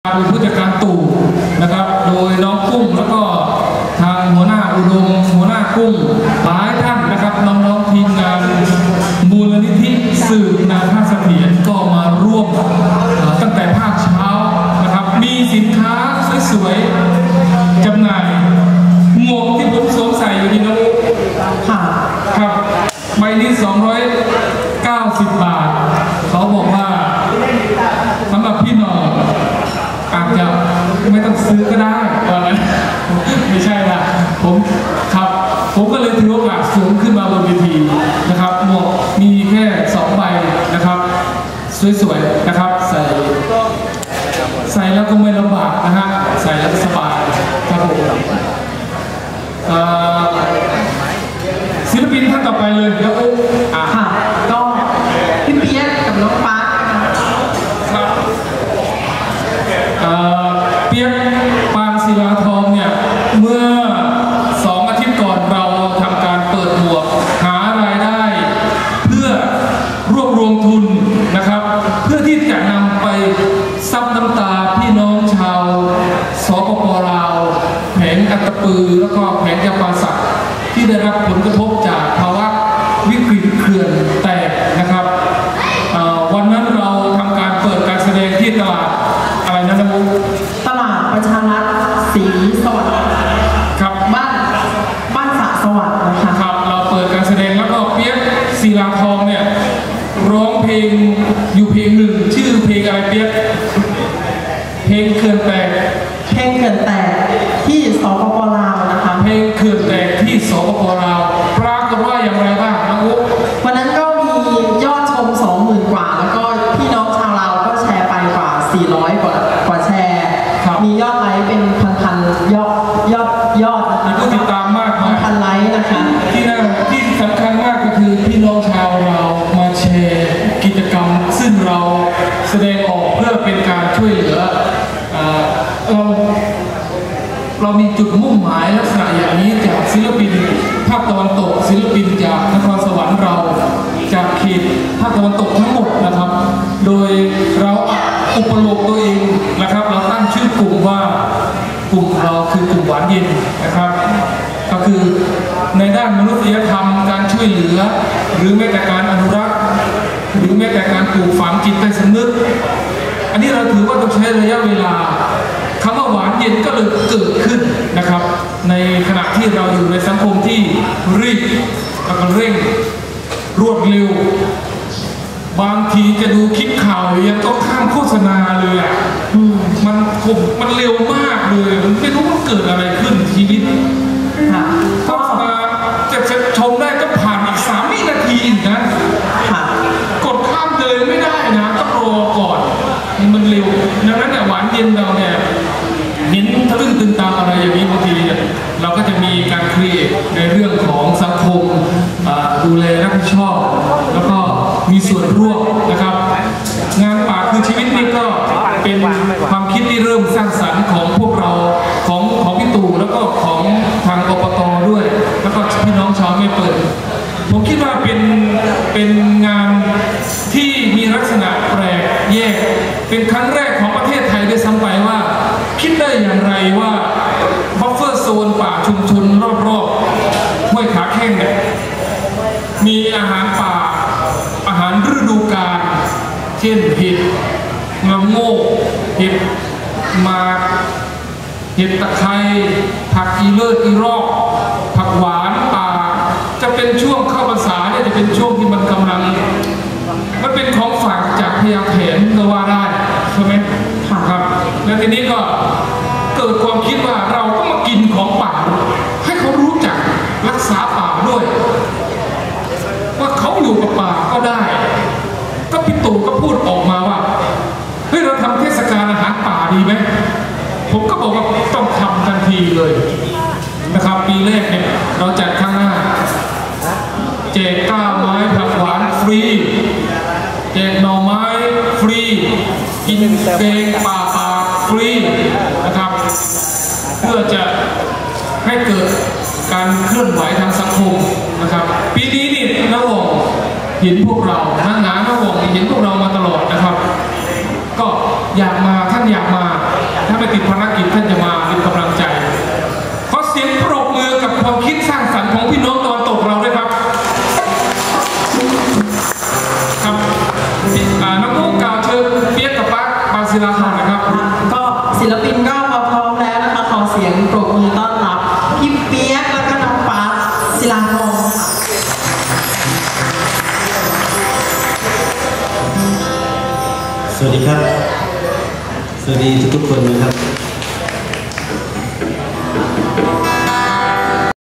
ผู้จัดการตู่นะครับโดยน้องกุ้งแล้วก็ทางหัวหน้าอุดมหัวหน้ากุ้งหลายท่านนะครับน้องๆทีมงานมูลนิธิสืบนาคเสถียรก็มาร่วมตั้งแต่ภาคเช้านะครับมีสินค้าสวยๆจำหน่ายหมวกที่ผมสวมใส่อยู่นี่นะครับใบนี้290 บาทเขาบอกว่าสำหรับพี่น้องอาจจะไม่ต้องซื้อก็ได้ว่างั้นไม่ใช่ละผมก็เลยถือโอกาสสูงขึ้นมาบนเวทีนะครับหมวกมีแค่2 ใบนะครับสวยๆนะครับใส่แล้วก็ไม่ลำบากนะฮะใส่แล้วสบายครับผมศิลปินท่านต่อไปเลยแล้วก็ก็พี่เปี๊ยกกับน้องฟ้าครับเปี๊ยกปานศิลาทองเนี่ยเมื่อ2 อาทิตย์ก่อนเราทำการเปิดหมวกหารายได้เพื่อรวบรวมทุนนะครับเพื่อที่จะนำไปซับน้ำตาพี่น้องชาวสปป.ลาวแผงอัตตปือแล้วก็แผงจำปาสักที่ได้รับผลกระทบจากภาวะวิกฤตเขื่อนแตกนะครับวันนั้นเราทำการเปิดการแสดงที่ตลาดอะไรนะมุกตลาดประชารัฐศรีสวัสดิ์ครับบ้านสระสวัสดิ์นะคะครับเราเปิดการแสดงแล้วก็เปี๊ยกศิลาทองเนี่ยร้องเพลงอยู่เพลงหนึ่งชื่อเพลงอะไรเปี๊ยกเพลงเขื่อนแตกที่สปป.ลาวนะคะเพลงเขื่อนแตกที่สปป.ลาวปรากฏว่าอย่างไรบ้างน้องอุ๊วันนั้นก็มียอดชม 20,000 กว่าแล้วก็พี่น้องชาวลาวก็แชร์ไปกว่า400 กว่าแชร์มียอดไลค์เป็นพันยอดมีผู้ติดตามมากพันไลค์นะคะที่สำคัญมากก็คือพี่น้องชาวลาวมาแชร์กิจกรรมซึ่งเราแสดงออกเพื่อเป็นการช่วยเหลือเรามีจุดมุ่งหมายลักษณะอย่างนี้จากศิลปินภาคตะวันตกศิลปินจากนครสวรรค์เราจากเขตภาคตะวันตกทั้งหมดนะครับโดยเราอุปโลกตัวเองนะครับเราตั้งชื่อกลุ่มว่ากลุ่มเราคือกลุ่มหวานเย็นนะครับก็คือในด้านมนุษยธรรมการช่วยเหลือหรือแม้แต่การอนุรักษ์หรือแม้แต่การปลูกฝังจิตใต้สำนึกอันนี้เราถือว่าต้องใช้ระยะเวลาคำว่าหวานเย็นก็เลยเกิดขึ้นนะครับในขณะที่เราอยู่ในสังคมที่รีบแล้วก็เร่งรวดเร็วบางทีจะดูคลิปข่าวยังต้องข้ามโฆษณาเลยอ่ะมันเร็วมากเลยมันไม่รู้มันเกิดอะไรขึ้นชีวิตโฆษณาจะชมได้ก็ผ่านอีก3 วินาทีอีกนะกดข้ามเลยไม่ได้นะต้องรอก่อนมันเร็วดังนั้นเนี่ยหวานเย็นเราเนี่ยเห็นทะลึ่งตึงตังอะไรอย่างนี้บางทีเราก็จะมีการเครียดในเรื่องของสังคมดูแลรับผิดชอบแล้วก็มีส่วนร่วมนะครับงานป่าคือชีวิตนี่ก็เป็นความคิดที่เริ่มสร้างสรรค์ของพวกเราของพี่ตู่แล้วก็ของทางอบต.ด้วยแล้วก็พี่น้องชาวแม่เปิดผมคิดว่าเป็นงานที่มีลักษณะแปลกแยกเป็นครั้งแรกของประเทศไทยด้วยซ้ำไปว่าคิดได้อย่างไรว่าบัฟเฟอร์โซนป่าชุมชนรอบๆห้วยขาแข้งเนี่ยมีอาหารป่าอาหารฤดูกาลเช่นเห็ดงาโง่เห็ดมาเห็ดตะไคร้ผักอีเลิศอีรอกผักหวานป่าจะเป็นช่วงเข้าพรรษาเนี่ยจะเป็นช่วงที่มันกำลังมันเป็นของฝากจากพญาแถนก็ว่าได้ใช่ไหมครับแล้วทีนี้ก็เกิดความคิดว่าเราก็มากินของป่าให้เขารู้จักรักษาป่าด้วยว่าเขาอยู่กับป่าก็ได้ก็พี่ตู่ก็พูดออกมาว่าเฮ้ยเราทำเทศกาลอาหารป่าดีไหมผมก็บอกว่าต้องทำทันทีเลยนะครับปีแรกเนี่ยเราจัดข้างหน้าแจกก้าไม้ผักหวานฟรีแจกหน่อไม้ฟรีกินแกงป่าฟรีนะครับเพื่อจะให้เกิดการเคลื่อนไหวทางสังคมนะครับปีนี้นี่น้าหว่องเห็นพวกเราน้าหว่องเห็นพวกเรามาตลอดนะครับก็อยากมาท่านอยากมาไปติดภารกิจท่านจะมาเป็นกำลังใจขอเสียงปรบมือกับความคิดสร้างสรรค์ของพี่น้องตะวันตกเราด้วยครับครับน้องผู้กล่าวเชิญเปียกกับปั๊กบาศิลาค่ะนะครับก็ศิลปินก็มาพร้อมแล้วนะคะขอเสียงปรบมือต้อนรับพี่เปียกแล้วก็น้องปั๊กศิลาพงศ์สวัสดีครับสวัสดีทุกๆคนนะครับ